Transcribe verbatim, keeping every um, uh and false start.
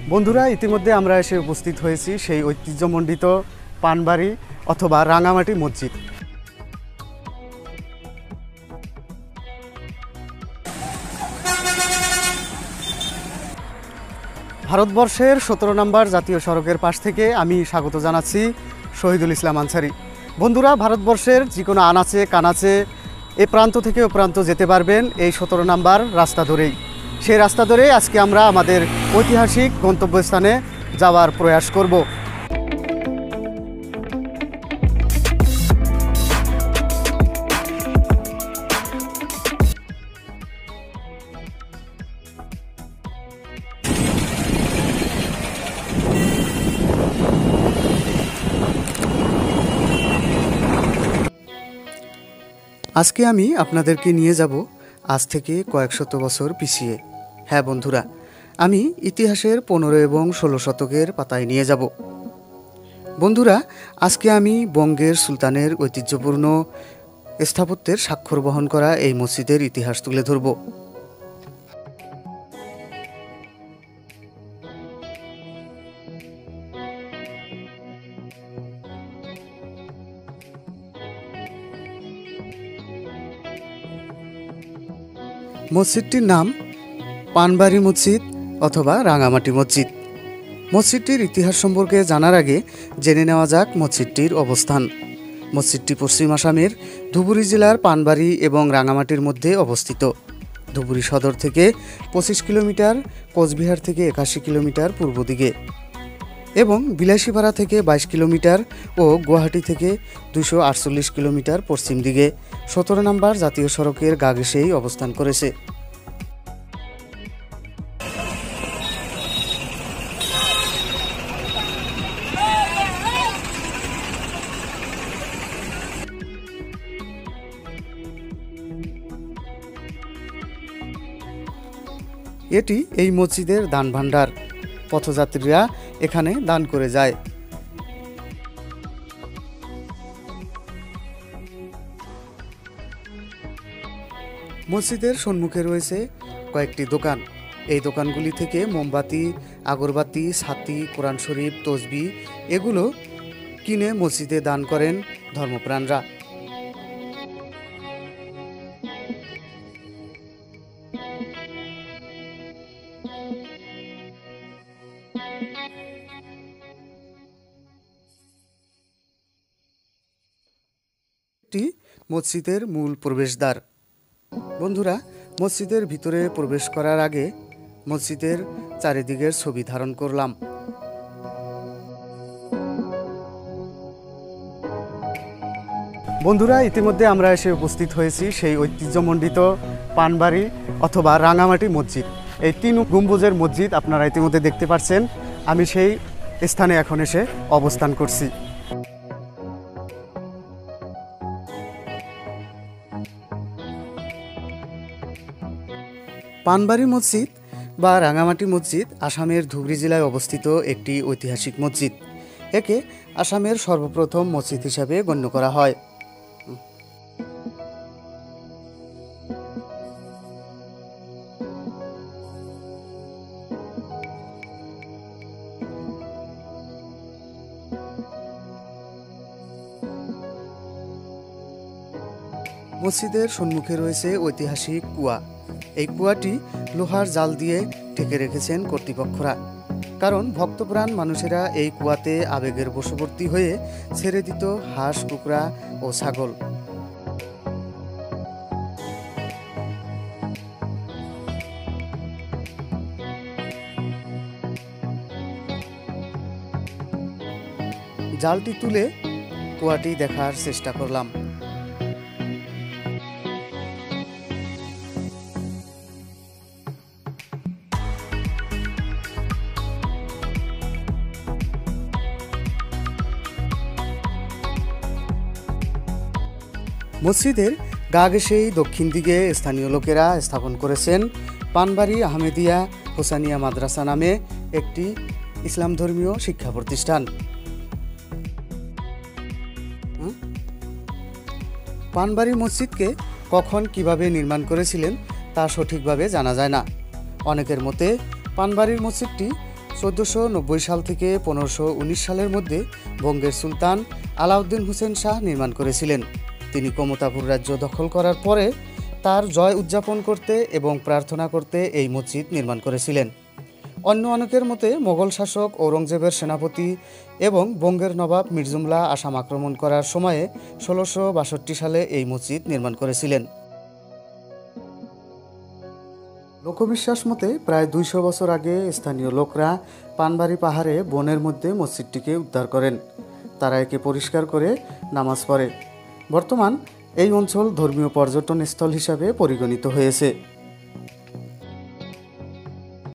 বন্ধুরা, ইতিমধ্যে আমরা এসে উপস্থিত হয়েছি সেই ঐতিহ্যমণ্ডিত পানবাড়ি অথবা রাঙামাটি মসজিদ। ভারতবর্ষের সতেরো নম্বর জাতীয় সড়কের পাশ থেকে আমি স্বাগত জানাচ্ছি শহীদুল ইসলাম আনসারি। বন্ধুরা, ভারতবর্ষের যে কোনো আনাচে কানাচে এ প্রান্ত থেকে ও প্রান্ত যেতে পারবেন এই সতেরো নম্বর রাস্তা ধরেই। সেই রাস্তা ধরে আজকে আমরা আমাদের ঐতিহাসিক গন্তব্যস্থানে যাওয়ার প্রয়াস করব। আজকে আমি আপনাদেরকে নিয়ে যাব আজ থেকে কয়েক শত বছর পিছিয়ে। হ্যাঁ বন্ধুরা, আমি ইতিহাসের পনেরো এবং ষোলো শতকের পাতায় নিয়ে যাব। বন্ধুরা, আজকে আমি বঙ্গের সুলতানের ঐতিহ্যপূর্ণ স্থাপত্যের স্বাক্ষর বহন করা এই মসজিদের ইতিহাস তুলে ধরব। মসজিদটির নাম পানবাড়ি মসজিদ অথবা রাঙামাটি মসজিদ। মসজিদটির ইতিহাস সম্পর্কে জানার আগে জেনে নেওয়া যাক মসজিদটির অবস্থান। মসজিদটি পশ্চিম আসামের ধুবুরী জেলার পানবাড়ি এবং রাঙামাটির মধ্যে অবস্থিত। ধুবুরী সদর থেকে পঁচিশ কিলোমিটার, কোচবিহার থেকে একাশি কিলোমিটার পূর্ব দিকে এবং বিলাসীপাড়া থেকে বাইশ কিলোমিটার ও গুয়াহাটি থেকে দুশো আটচল্লিশ কিলোমিটার পশ্চিম দিকে সতেরো নম্বর জাতীয় সড়কের গা ঘেঁষেই অবস্থান করেছে। এটি এই মসজিদের দান ভাণ্ডার। পথযাত্রীরা এখানে দান করে যায়। মসজিদের সম্মুখে রয়েছে কয়েকটি দোকান। এই দোকানগুলি থেকে মোমবাতি, আগরবাতি, ছাতি, কোরআন শরীফ, তসবি এগুলো কিনে মসজিদে দান করেন ধর্মপ্রাণরা। মসজিদের মূল প্রবেশদ্বার। বন্ধুরা, মসজিদের ভিতরে প্রবেশ করার আগে মসজিদের চারিদিকের ছবি ধারণ করলাম। বন্ধুরা, ইতিমধ্যে আমরা এসে উপস্থিত হয়েছি সেই ঐতিহ্যমণ্ডিত পানবাড়ি অথবা রাঙামাটি মসজিদ। এই তিন গম্বুজের মসজিদ আপনারা ইতিমধ্যে দেখতে পাচ্ছেন। আমি সেই স্থানে এখন এসে অবস্থান করছি। পানবাড়ি মসজিদ বা রাঙামাটি মসজিদ আসামের ধুবরী জেলায় অবস্থিত একটি ঐতিহাসিক মসজিদ। একে আসামের সর্বপ্রথম মসজিদ হিসাবে গণ্য করা হয়। মসজিদের সম্মুখে রয়েছে ঐতিহাসিক কুয়া। এই কুয়াটি লোহার জাল দিয়ে ঢেকে রেখেছেন কর্তৃপক্ষরা, কারণ ভক্তপ্রাণ মানুষেরা এই কুয়াতে আবেগের বশবর্তী হয়ে ছেড়ে দিত হাঁস, কুকুরা ও ছাগল। জালটি তুলে কুয়াটি দেখার চেষ্টা করলাম। মসজিদের গা ঘেঁষেই দক্ষিণ দিকে স্থানীয় লোকেরা স্থাপন করেছেন পানবাড়ি আহমেদিয়া হোসানিয়া মাদ্রাসা নামে একটি ইসলাম ধর্মীয় শিক্ষা প্রতিষ্ঠান। পানবাড়ি মসজিদকে কখন কিভাবে নির্মাণ করেছিলেন তা সঠিকভাবে জানা যায় না। অনেকের মতে পানবাড়ির মসজিদটি চোদ্দোশো নব্বই সাল থেকে পনেরোশো উনিশ সালের মধ্যে বঙ্গের সুলতান আলাউদ্দিন হোসেন শাহ নির্মাণ করেছিলেন। তিনি কমতাপুর রাজ্য দখল করার পরে তার জয় উদযাপন করতে এবং প্রার্থনা করতে এই মসজিদ নির্মাণ করেছিলেন। অন্য অনেকের মতে মোগল শাসক ঔরঙ্গজেবের সেনাপতি এবং বঙ্গের নবাব মির্জুমলা আসাম আক্রমণ করার সময়ে ষোলোশো বাষট্টি সালে এই মসজিদ নির্মাণ করেছিলেন। লোকবিশ্বাস মতে প্রায় দুইশো বছর আগে স্থানীয় লোকরা পানবাড়ি পাহাড়ে বনের মধ্যে মসজিদটিকে উদ্ধার করেন। তারা একে পরিষ্কার করে নামাজ পড়ে। বর্তমান এই অঞ্চল ধর্মীয় পর্যটন স্থল হিসাবে পরিগণিত হয়েছে।